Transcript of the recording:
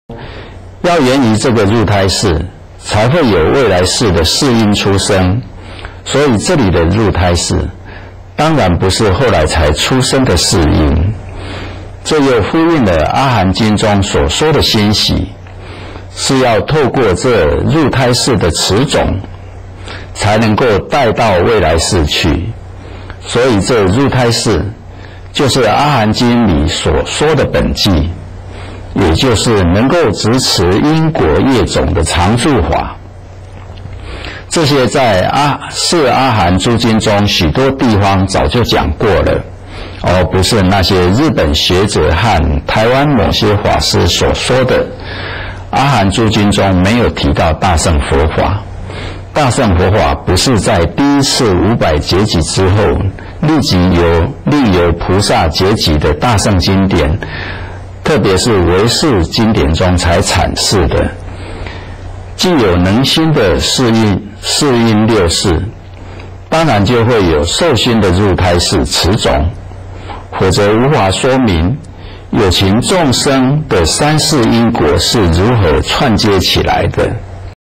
要源于这个入胎世，才会有未来世的世因出生。所以这里的入胎世，当然不是后来才出生的世因。这又呼应了阿含经中所说的欣喜，是要透过这入胎世的此种，才能够带到未来世去。所以这入胎世就是阿含经里所说的本纪，也就是能够执持因果业种的常住法。这些在阿含诸经中许多地方早就讲过了，而不是那些日本学者和台湾某些法师所说的。阿含诸经中没有提到大乘佛法，大乘佛法不是在第一次500结集之后立由菩萨结集的大乘经典，特别是唯识经典中才阐释的。既有能心的世因六世，当然就会有受心的入胎世此种，否则无法说明有情众生的三世因果是如何串接起来的。